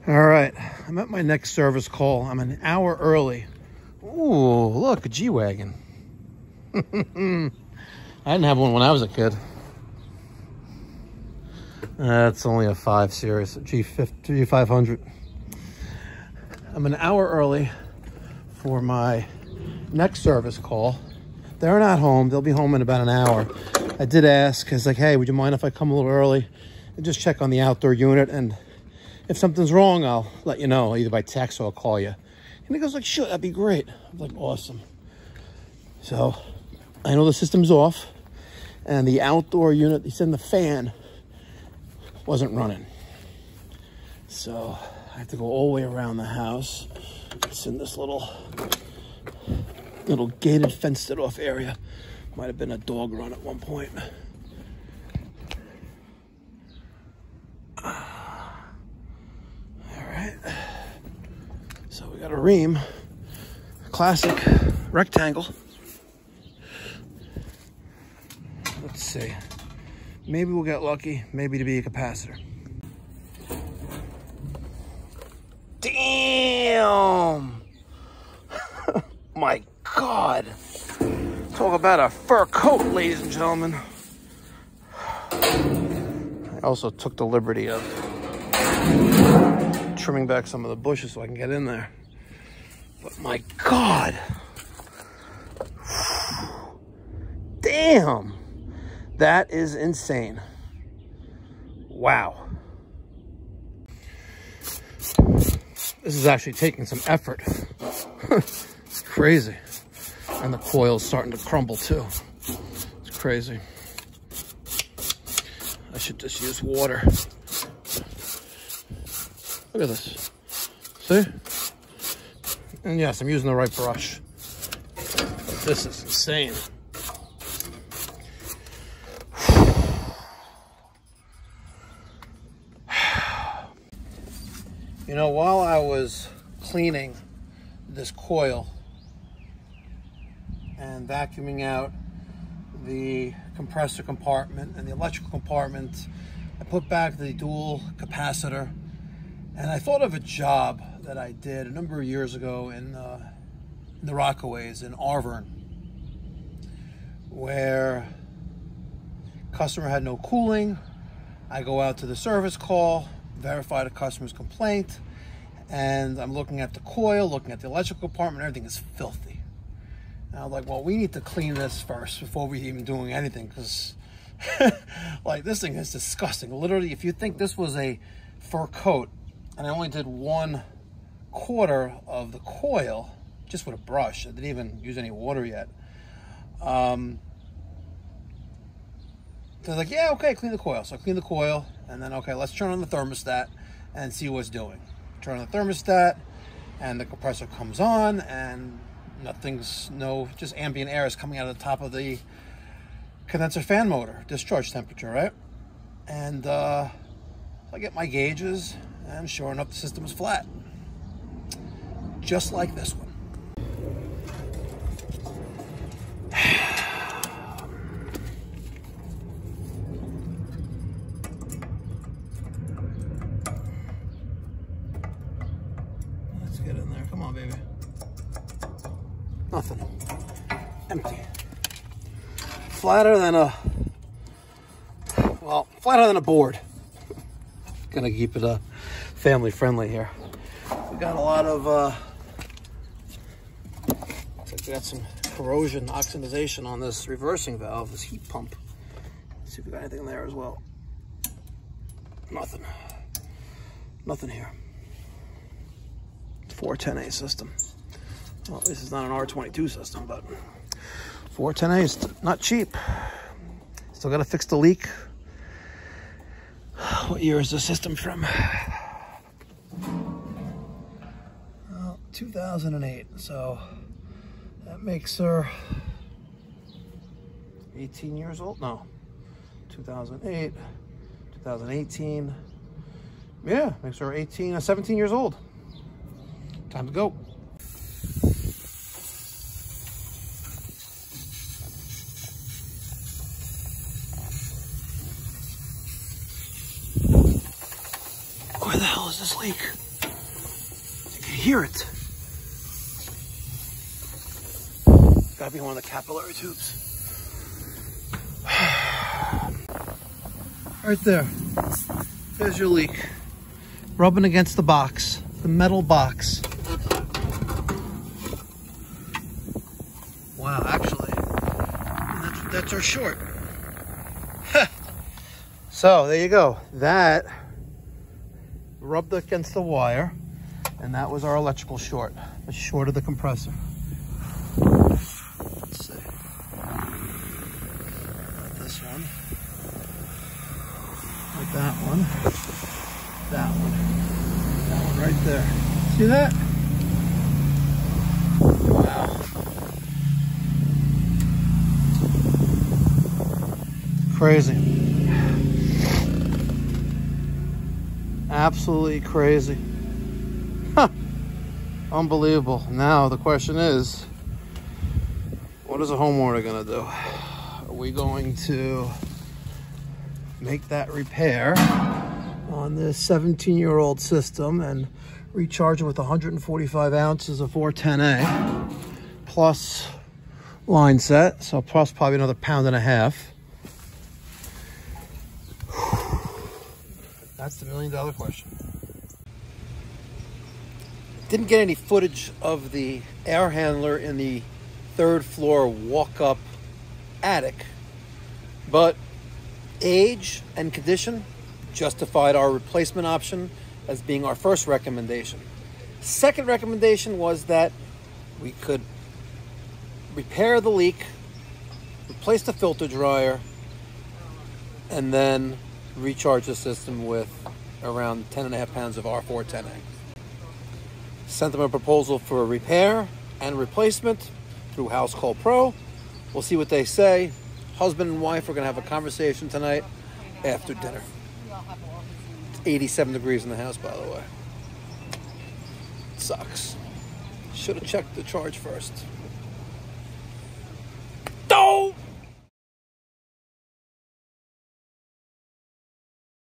All right, I'm at my next service call. I'm an hour early. Ooh, look, a G-Wagon. I didn't have one when I was a kid. That's only a 5 Series, G500. I'm an hour early for my next service call. They're not home. They'll be home in about an hour. I did ask. I was like, hey, would you mind if I come a little early and just check on the outdoor unit? And if something's wrong, I'll let you know, either by text or I'll call you. And he goes like, sure, that'd be great. I'm like, awesome. So I know the system's off and the outdoor unit, he said the fan wasn't running. So I have to go all the way around the house. It's in this little gated, fenced it off area. Might have been a dog run at one point. So we got a Rheem Classic rectangle. Let's see. Maybe we'll get lucky. Maybe to be a capacitor. Damn! My God. Talk about a fur coat, ladies and gentlemen. I also took the liberty of trimming back some of the bushes so I can get in there. But my God. Damn. That is insane. Wow. This is actually taking some effort. It's crazy. And the coil's starting to crumble too. It's crazy. I should just use water. Look at this. See? And yes, I'm using the right brush. This is insane. You know, while I was cleaning this coil and vacuuming out the compressor compartment and the electrical compartment, I put back the dual capacitor. And I thought of a job that I did a number of years ago in the Rockaways in Arvern, where customer had no cooling. I go out to the service call, verify the customer's complaint, and I'm looking at the coil, looking at the electrical compartment, everything is filthy. And I'm like, well, we need to clean this first before we even doing anything, because like, this thing is disgusting. Literally, if you think this was a fur coat, and I only did 1/4 of the coil just with a brush. I didn't even use any water yet. So I was like, yeah, okay, clean the coil. So I cleaned the coil, and then, okay, let's turn on the thermostat and see what's doing. Turn on the thermostat, and the compressor comes on, and just ambient air is coming out of the top of the condenser fan motor, discharge temperature, right? And I get my gauges, and sure enough, the system is flat. Just like this one. Let's get in there. Come on, baby. Nothing. Empty. Flatter than a board. Gonna keep it family friendly here. We got a lot of looks like we got some corrosion, oxidization on this reversing valve, this heat pump. Let's see if we got anything in there as well. Nothing. Nothing here. 410A system. Well, at least it's not an R22 system, but 410A is not cheap. Still got to fix the leak. What year is the system from? Well, 2008. So that makes her 18 years old. No, 2008, 2018. Yeah, makes her 17 years old. Time to go. Where the hell is this leak? you hear it. Gotta be one of the capillary tubes. Right there. There's your leak. Rubbing against the box, the metal box. Wow, actually, that's our short. So there you go. That rubbed against the wire, and that was our electrical short. The short of the compressor. Let's see. Not this one. Not that one. That one. That one right there. See that? Wow. Crazy. Absolutely crazy. Huh. Unbelievable. Now the question is, what is a homeowner gonna do? Are we going to make that repair on this 17-year-old system and recharge it with 145 ounces of 410A plus line set, so plus probably another £1.50? That's the $1 million question. Didn't get any footage of the air handler in the 3rd floor walk-up attic, but age and condition justified our replacement option as being our first recommendation. Second recommendation was that we could repair the leak, replace the filter dryer, and then recharge the system with around 10.5 pounds of R410A. Sent them a proposal for a repair and replacement through House Call Pro. We'll see what they say. Husband and wife are going to have a conversation tonight after dinner. It's 87 degrees in the house, by the way. Sucks. Should have checked the charge first.